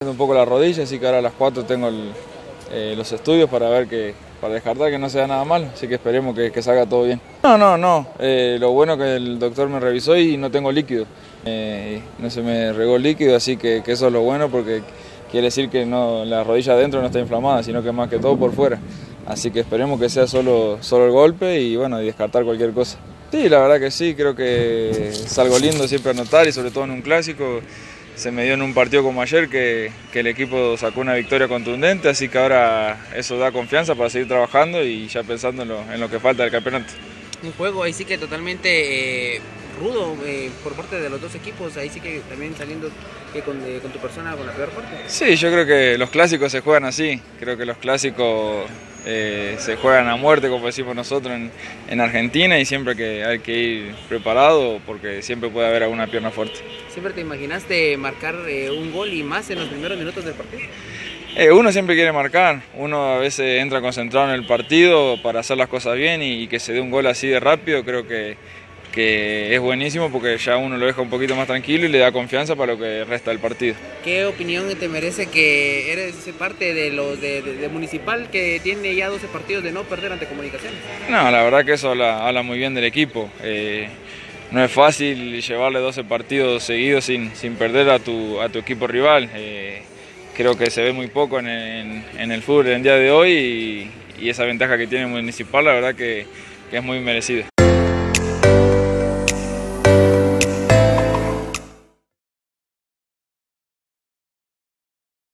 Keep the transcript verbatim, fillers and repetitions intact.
Un poco la rodilla, así que ahora a las cuatro tengo el, eh, los estudios para ver que, para descartar que no sea nada mal, así que esperemos que, que salga todo bien. No, no, no, eh, lo bueno que el doctor me revisó y no tengo líquido, eh, no se me regó líquido, así que, que eso es lo bueno porque quiere decir que no, la rodilla adentro no está inflamada, sino que más que todo por fuera, así que esperemos que sea solo, solo el golpe y bueno, y descartar cualquier cosa. Sí, la verdad que sí, creo que es algo lindo siempre anotar y sobre todo en un clásico. Se me dio en un partido como ayer que, que el equipo sacó una victoria contundente, así que ahora eso da confianza para seguir trabajando y ya pensando en lo, en lo que falta del campeonato. Un juego ahí sí que totalmente eh, rudo eh, por parte de los dos equipos, ahí sí que también saliendo que con, eh, con tu persona con la peor parte. Sí, yo creo que los clásicos se juegan así, creo que los clásicos eh, se juegan a muerte, como decimos nosotros en, en Argentina, y siempre que hay que ir preparado porque siempre puede haber alguna pierna fuerte. ¿Siempre te imaginaste marcar eh, un gol y más en los primeros minutos del partido? Eh, uno siempre quiere marcar, uno a veces entra concentrado en el partido para hacer las cosas bien y, y que se dé un gol así de rápido, creo que, que es buenísimo porque ya uno lo deja un poquito más tranquilo y le da confianza para lo que resta del partido. ¿Qué opinión te merece que eres parte de los de, de, de Municipal que tiene ya doce partidos de no perder ante Comunicaciones? No, la verdad que eso habla, habla muy bien del equipo. Eh, no es fácil llevarle doce partidos seguidos sin, sin perder a tu, a tu equipo rival. Eh, creo que se ve muy poco en, en, en el fútbol en el día de hoy y, y esa ventaja que tiene Municipal la verdad que, que es muy merecida.